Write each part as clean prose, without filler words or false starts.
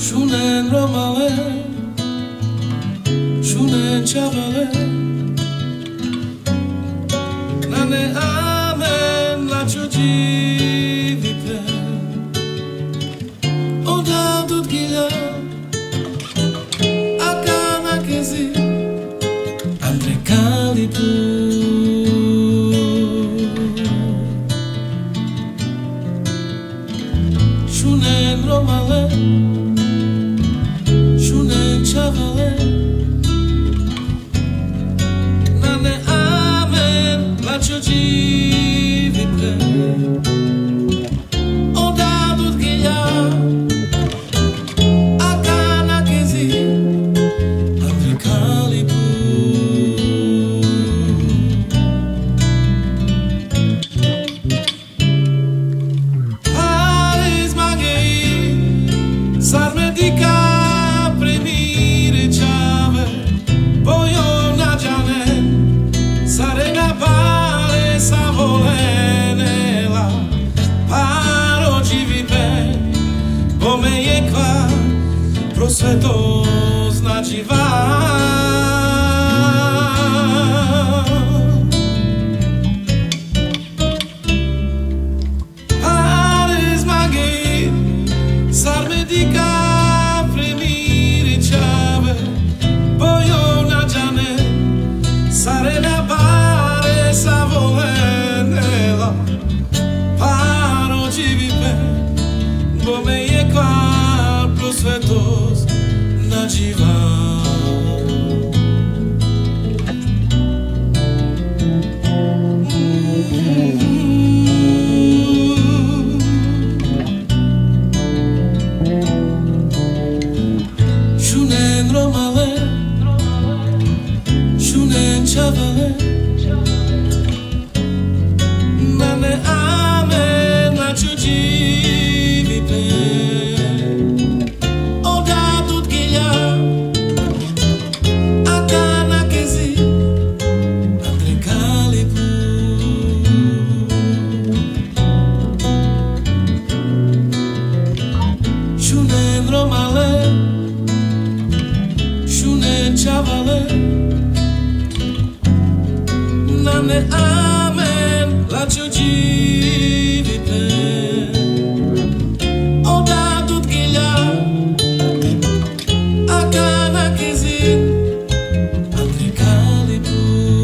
Shunen romale, shunen chavale, nane amen la ciugi vipe, oda dut gila, akana kezi, andre kalipu. Shunen romale, shunen chavale, nane amen la ciugi vipe, oda dut gila, akana kezi, andre kalipu. Sarme dika premire chave, bojo na džane, sare na pare sa volenela, paro živipe, bome je kva, prosveto značiva. Dika premire chave, bojo na džane, sare na pare sa volenela, paro živipe, bome je kvar prosvetost nađiva. Shunen romale, shunen chavale, nane amen la ciugi vipe, oda dut gila, akana kezi, andre kalipu. Shunen romale, shunen chavale, nane amen la ciugi vipe, oda dut gila, akana kezi, andre kalipu.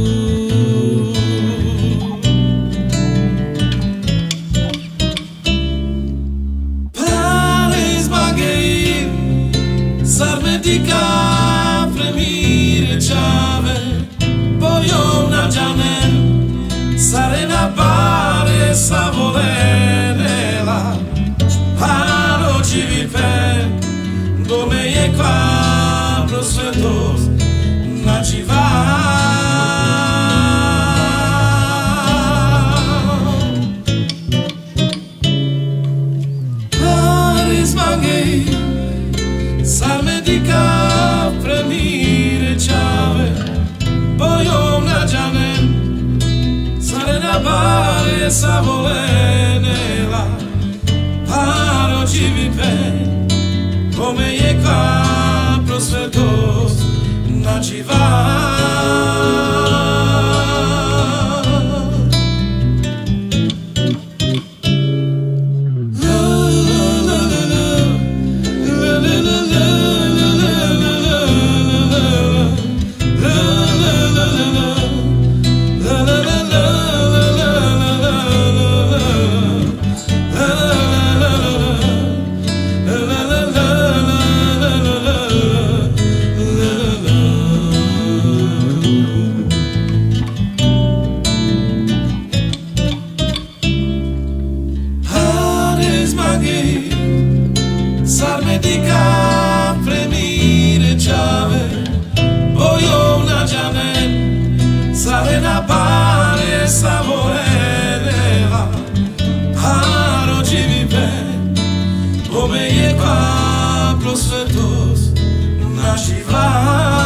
Paris magei, sarme dika premire chave, bojo na džane, sare na pare sa volenela, paro živipe, bome je kva prosvetost nađiva. Paris magei, sarme dika premire chave, bojo na džane, sare na pare sa volenela, paro živipe, bome je kva prosvetost nađiva. Sarme dika premire chave, bojo na džane, sare na pare sa volenela, paro živipe, bome je kva prosvetost nađiva.